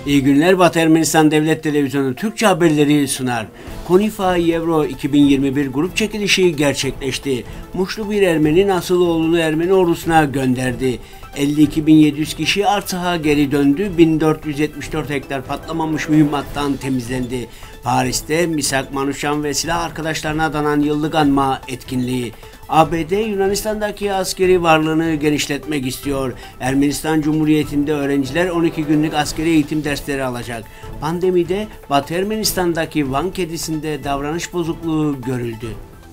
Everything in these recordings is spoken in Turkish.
İyi günler, Batı Ermenistan Devlet Televizyonu Türkçe haberleri sunar. Konifa Euro 2021 grup çekilişi gerçekleşti. Muşlu bir Ermeni nasıl oğlunu Ermeni ordusuna gönderdi. 52.700 kişi arsaha geri döndü. 1474 hektar patlamamış mühimmattan temizlendi. Paris'te Misak Manuşyan ve silah arkadaşlarına adanan yıllık anma etkinliği. ABD Yunanistan'daki askeri varlığını genişletmek istiyor. Ermenistan Cumhuriyeti'nde öğrenciler 12 günlük askeri eğitim dersleri alacak. Pandemide Batı Ermenistan'daki Van kedisinde davranış bozukluğu görüldü.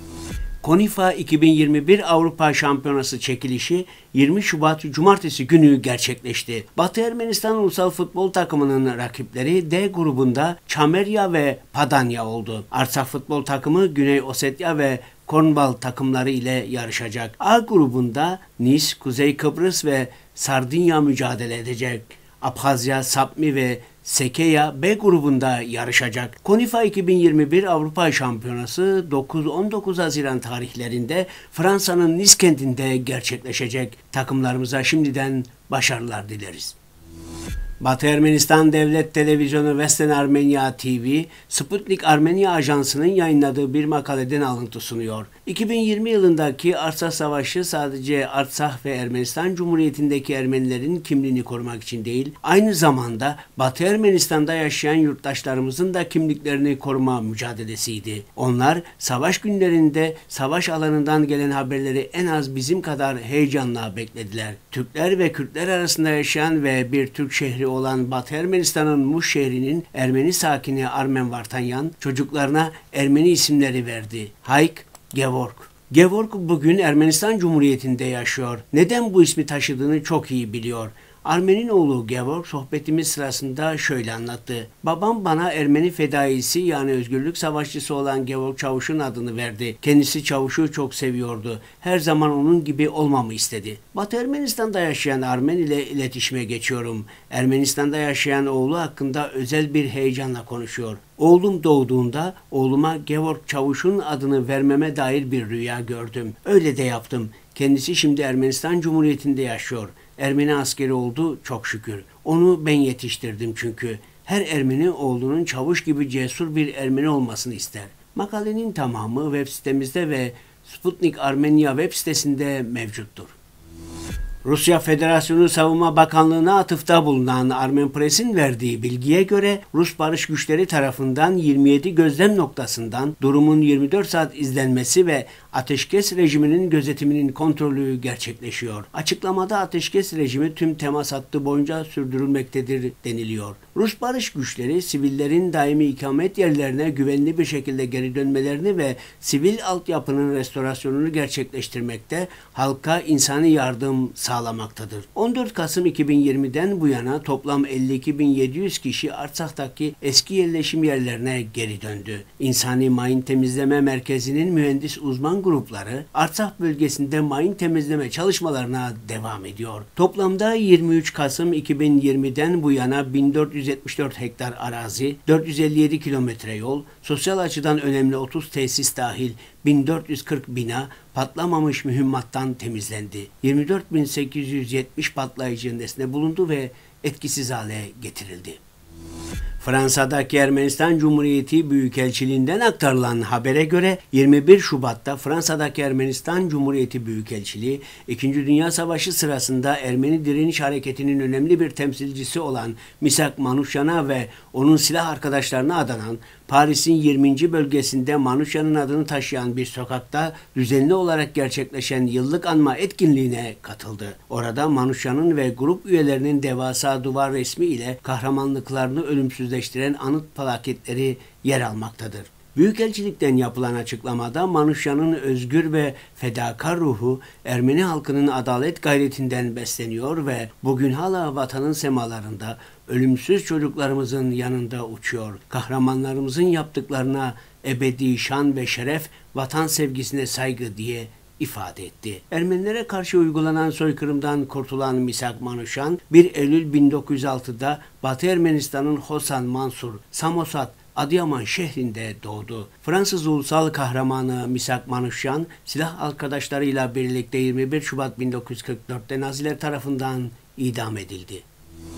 Konifa 2021 Avrupa Şampiyonası çekilişi 20 Şubat Cumartesi günü gerçekleşti. Batı Ermenistan Ulusal Futbol takımının rakipleri D grubunda Çamerya ve Padanya oldu. Artsakh futbol takımı Güney Osetya ve Cornwall takımları ile yarışacak. A grubunda Nice, Kuzey Kıbrıs ve Sardinya mücadele edecek. Abhazya, Sapmi ve Sekeya B grubunda yarışacak. Konifa 2021 Avrupa Şampiyonası 9-19 Haziran tarihlerinde Fransa'nın Nice kentinde gerçekleşecek. Takımlarımıza şimdiden başarılar dileriz. Batı Ermenistan Devlet Televizyonu Western Armenia TV, Sputnik Armenia Ajansı'nın yayınladığı bir makaleden alıntı sunuyor. 2020 yılındaki Artsakh Savaşı sadece Artsakh ve Ermenistan Cumhuriyeti'ndeki Ermenilerin kimliğini korumak için değil, aynı zamanda Batı Ermenistan'da yaşayan yurttaşlarımızın da kimliklerini koruma mücadelesiydi. Onlar savaş günlerinde savaş alanından gelen haberleri en az bizim kadar heyecanla beklediler. Türkler ve Kürtler arasında yaşayan ve bir Türk şehri olan Batı Ermenistan'ın Muş şehrinin Ermeni sakini Armen Vartanyan çocuklarına Ermeni isimleri verdi. Hayk, Gevorg. Gevorg bugün Ermenistan Cumhuriyeti'nde yaşıyor. Neden bu ismi taşıdığını çok iyi biliyor. Armen'in oğlu Gevorg sohbetimiz sırasında şöyle anlattı. Babam bana Ermeni fedaisi yani özgürlük savaşçısı olan Gevorg Çavuş'un adını verdi. Kendisi Çavuş'u çok seviyordu. Her zaman onun gibi olmamı istedi. Batı Ermenistan'da yaşayan Armen ile iletişime geçiyorum. Ermenistan'da yaşayan oğlu hakkında özel bir heyecanla konuşuyor. Oğlum doğduğunda oğluma Gevorg Çavuş'un adını vermeme dair bir rüya gördüm. Öyle de yaptım. Kendisi şimdi Ermenistan Cumhuriyeti'nde yaşıyor. Ermeni askeri oldu çok şükür. Onu ben yetiştirdim çünkü. Her Ermeni oğlunun Çavuş gibi cesur bir Ermeni olmasını ister. Makalenin tamamı web sitemizde ve Sputnik Armenia web sitesinde mevcuttur. Rusya Federasyonu Savunma Bakanlığı'na atıfta bulunan Armen Press'in verdiği bilgiye göre Rus barış güçleri tarafından 27 gözlem noktasından durumun 24 saat izlenmesi ve ateşkes rejiminin gözetiminin kontrolü gerçekleşiyor. Açıklamada ateşkes rejimi tüm temas hattı boyunca sürdürülmektedir deniliyor. Rus barış güçleri sivillerin daimi ikamet yerlerine güvenli bir şekilde geri dönmelerini ve sivil altyapının restorasyonunu gerçekleştirmekte, halka insani yardım sağlamaktadır. 14 Kasım 2020'den bu yana toplam 52.700 kişi Artsakh'taki eski yerleşim yerlerine geri döndü. İnsani Mayın Temizleme Merkezi'nin mühendis uzman grupları Artsakh bölgesinde mayın temizleme çalışmalarına devam ediyor. Toplamda 23 Kasım 2020'den bu yana 1474 hektar arazi, 457 kilometre yol, sosyal açıdan önemli 30 tesis dahil 1440 bina patlamamış mühimmattan temizlendi. 24.870 patlayıcı nesne bulundu ve etkisiz hale getirildi. Fransa'daki Ermenistan Cumhuriyeti Büyükelçiliğinden aktarılan habere göre 21 Şubat'ta Fransa'daki Ermenistan Cumhuriyeti Büyükelçiliği 2. Dünya Savaşı sırasında Ermeni Direniş Hareketi'nin önemli bir temsilcisi olan Misak Manuşyan'a ve onun silah arkadaşlarına adanan Paris'in 20. bölgesinde Manuşyan'ın adını taşıyan bir sokakta düzenli olarak gerçekleşen yıllık anma etkinliğine katıldı. Orada Manuşyan'ın ve grup üyelerinin devasa duvar resmi ile kahramanlıklarını ölümsüzleştiren anıt plaketleri yer almaktadır. Büyükelçilikten yapılan açıklamada Manuşyan'ın özgür ve fedakar ruhu Ermeni halkının adalet gayretinden besleniyor ve bugün hala vatanın semalarında ölümsüz çocuklarımızın yanında uçuyor. Kahramanlarımızın yaptıklarına ebedi şan ve şeref, vatan sevgisine saygı diye ifade etti. Ermenilere karşı uygulanan soykırımdan kurtulan Misak Manuşyan 1 Eylül 1906'da Batı Ermenistan'ın Hosan Mansur, Samosat, Adıyaman şehrinde doğdu. Fransız ulusal kahramanı Misak Manuşyan silah arkadaşlarıyla birlikte 21 Şubat 1944'te Naziler tarafından idam edildi.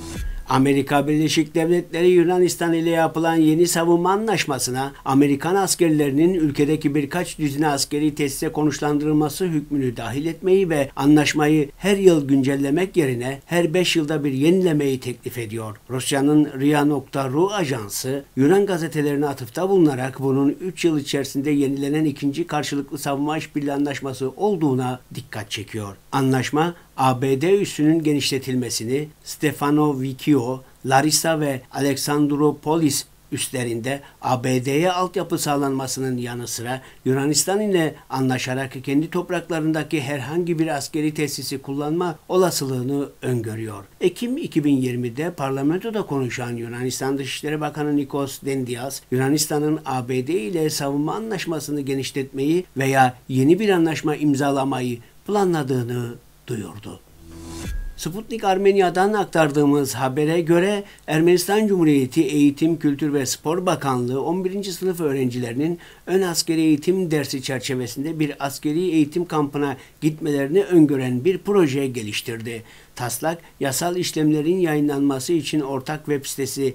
Amerika Birleşik Devletleri Yunanistan ile yapılan yeni savunma anlaşmasına Amerikan askerlerinin ülkedeki birkaç düzine askeri tesise konuşlandırılması hükmünü dahil etmeyi ve anlaşmayı her yıl güncellemek yerine her 5 yılda bir yenilemeyi teklif ediyor. Rusya'nın RIA.ru ajansı Yunan gazetelerine atıfta bulunarak bunun 3 yıl içerisinde yenilenen ikinci karşılıklı savunma işbirliği anlaşması olduğuna dikkat çekiyor. Anlaşma ABD üssünün genişletilmesini Stefano Vikio, Larissa ve Alexandroupolis üslerinde ABD'ye altyapı sağlanmasının yanı sıra Yunanistan ile anlaşarak kendi topraklarındaki herhangi bir askeri tesisi kullanma olasılığını öngörüyor. Ekim 2020'de parlamentoda konuşan Yunanistan Dışişleri Bakanı Nikos Dendias, Yunanistan'ın ABD ile savunma anlaşmasını genişletmeyi veya yeni bir anlaşma imzalamayı planladığını duyurdu. Sputnik Armenia'dan aktardığımız habere göre Ermenistan Cumhuriyeti Eğitim, Kültür ve Spor Bakanlığı 11. sınıf öğrencilerinin ön askeri eğitim dersi çerçevesinde bir askeri eğitim kampına gitmelerini öngören bir proje geliştirdi. Taslak, yasal işlemlerin yayınlanması için ortak web sitesi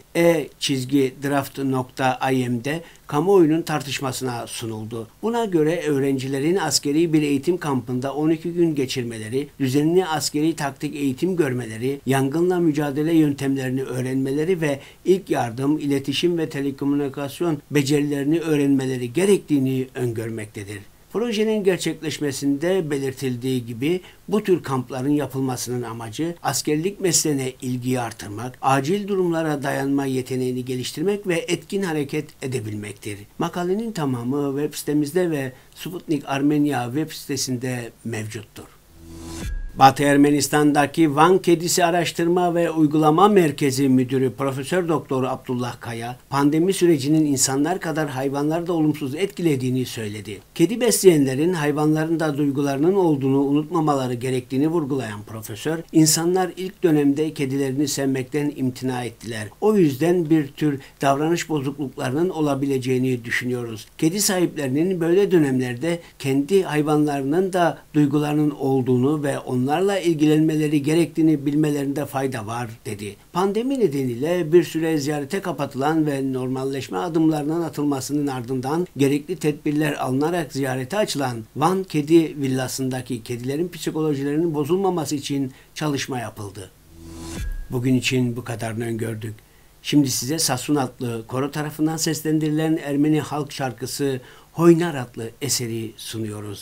e-draft.im'de kamuoyunun tartışmasına sunuldu. Buna göre öğrencilerin askeri bir eğitim kampında 12 gün geçirmeleri, düzenli askeri taktik eğitim görmeleri, yangınla mücadele yöntemlerini öğrenmeleri ve ilk yardım, iletişim ve telekomünikasyon becerilerini öğrenmeleri gerektiğini öngörmektedir. Projenin gerçekleşmesinde belirtildiği gibi bu tür kampların yapılmasının amacı askerlik mesleğine ilgiyi artırmak, acil durumlara dayanma yeteneğini geliştirmek ve etkin hareket edebilmektir. Makalenin tamamı web sitemizde ve Sputnik Armenia web sitesinde mevcuttur. Batı Ermenistan'daki Van Kedisi Araştırma ve Uygulama Merkezi Müdürü Profesör Doktor Abdullah Kaya, pandemi sürecinin insanlar kadar hayvanları da olumsuz etkilediğini söyledi. Kedi besleyenlerin hayvanların da duygularının olduğunu unutmamaları gerektiğini vurgulayan profesör, insanlar ilk dönemde kedilerini sevmekten imtina ettiler. O yüzden bir tür davranış bozukluklarının olabileceğini düşünüyoruz. Kedi sahiplerinin böyle dönemlerde kendi hayvanlarının da duygularının olduğunu ve onlarla ilgilenmeleri gerektiğini bilmelerinde fayda var, dedi. Pandemi nedeniyle bir süre ziyarete kapatılan ve normalleşme adımlarının atılmasının ardından gerekli tedbirler alınarak ziyarete açılan Van Kedi Villası'ndaki kedilerin psikolojilerinin bozulmaması için çalışma yapıldı. Bugün için bu kadarını öngördük. Şimdi size Sassun adlı koro tarafından seslendirilen Ermeni halk şarkısı Hoynar adlı eseri sunuyoruz.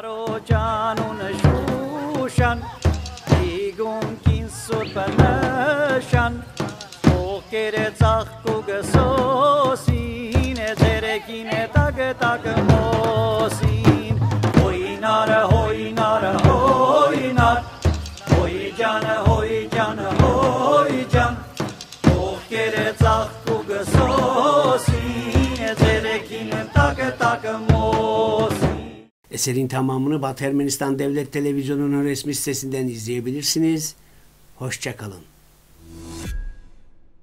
Şan, igun kinsur perleşan, o kere takku gesosin, ederekine tak mosin. Hoynar, hoynar, hoynar, hoy can, o kere takku gesosin, ederekine tak mosin. Eserin tamamını Batı Ermenistan Devlet Televizyonu'nun resmi sitesinden izleyebilirsiniz. Hoşça kalın.